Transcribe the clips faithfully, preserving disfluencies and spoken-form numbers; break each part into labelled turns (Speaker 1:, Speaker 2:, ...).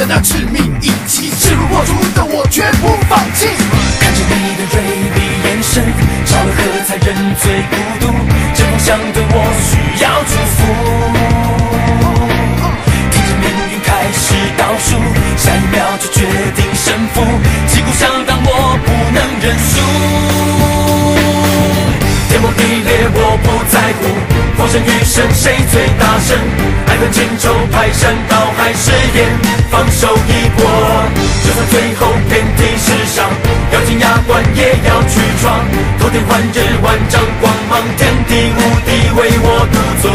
Speaker 1: 那致命一击，势如破竹的我绝不放弃。看着你的锐利眼神，少了喝才人最孤独。这梦想对我需要祝福。听着命运开始倒数，下一秒就决定胜负。旗鼓相当，我不能认输。天崩地裂，我不在乎。风声雨声，谁最大声？爱恨情仇，排山倒海誓言，放手一搏。就算最后遍体鳞伤，咬紧牙关也要去闯。头天换日，万丈光芒，天地无敌为我独尊。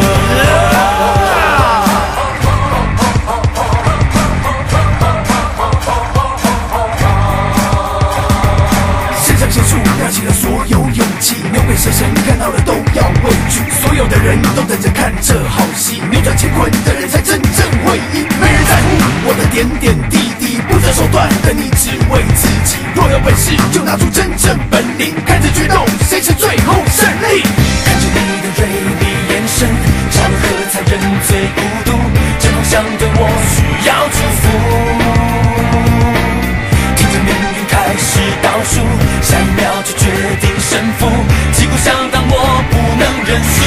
Speaker 1: 肾上腺素燃起了所有勇气，牛鬼蛇神看到了都要畏惧。所有的人都等着看这好戏，扭转乾坤的人才真正会赢。没人在乎我的点点滴滴，不择手段的你只为自己。若有本事就拿出真正本领，看着决斗谁是最后胜利。看着你的锐利眼神，少了喝彩人最孤独。这梦想对我需要祝福。听着命运开始倒数，下一秒就决定胜负。旗鼓相当，我不能认输。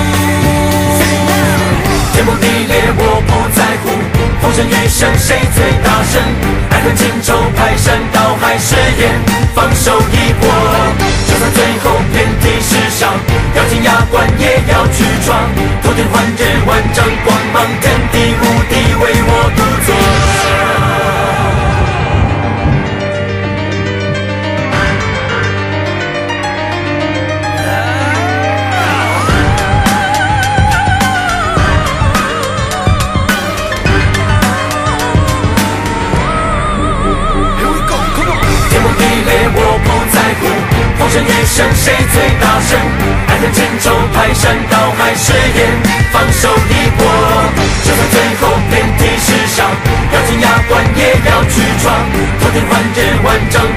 Speaker 1: 天崩地裂，我不在乎。风声雨声，谁最大声？爱恨情仇，排山倒海誓言，放手一搏。就算最后遍体鳞伤，咬紧牙关也要去闯。头天换日，万丈光芒，天地无敌为我独尊。风声雨声，谁最大声？爱恨情仇，排山倒海誓言，放手一搏。就算最后遍体鳞伤，咬紧牙关也要去闯。头天换日，万丈